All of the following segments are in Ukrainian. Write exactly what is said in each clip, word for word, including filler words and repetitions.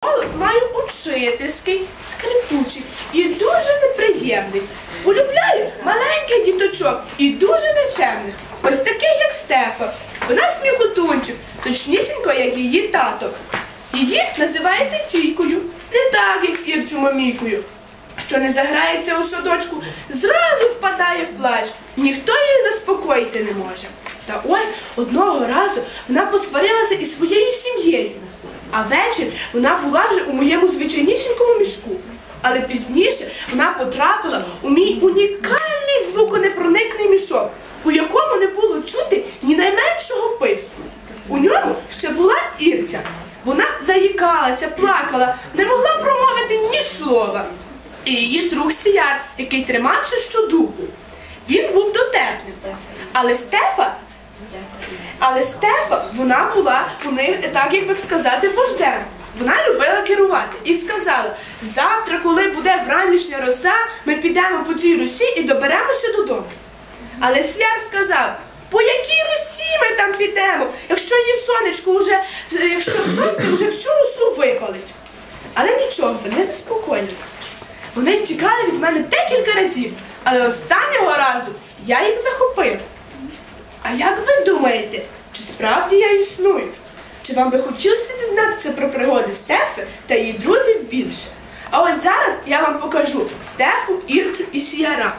голос маю учительський, скрипучий і дуже неприємний. Полюбляю маленьких діточок і дуже нечемних. Ось таких, як Стефа. Вона сміхотунчик, точнісінько, як її тато. Її називають Тетійкою, не так, як Ірцю Мамійкою, що не заграється у садочку, зразу впадає в плач. Ніхто її заспокоїти не може. Та ось одного разу вона посварилася із своєю сім'єю. А ввечері вона була вже у моєму звичайнісінькому мішку. Але пізніше вона потрапила у мій унікальний звуконепроникний мішок, у якому не було чути ні найменшого писку. У ньому ще була Ірця. Вона заїкалася, плакала, не могла промовити ні слова. І її друг Сіяр, який тримався щодуху. Він був дотепним. Але Стефа, але Стефа, вона була у них, так як би сказати, вождем. Вона любила керувати і сказала: завтра, коли буде вранішня роса, ми підемо по цій росі і доберемося додому. Але Сіяр сказав: по якій росі ми там підемо, якщо її сонечко вже, якщо сонце вже всю росу випалить? Але нічого, вони заспокоїлися. Вони втікали від мене декілька разів, але останнього разу я їх захопив. А як ви думаєте, чи справді я існую? Чи вам би хотілося дізнатися про пригоди Стефи та її друзів більше? А ось зараз я вам покажу Стефу, Ірцю і Сіяра.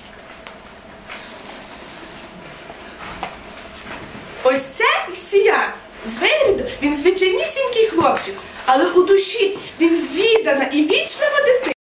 Ось це Сіяр. З вигляду він звичайнісінький хлопчик, але у душі він віддана і вічлива дитина.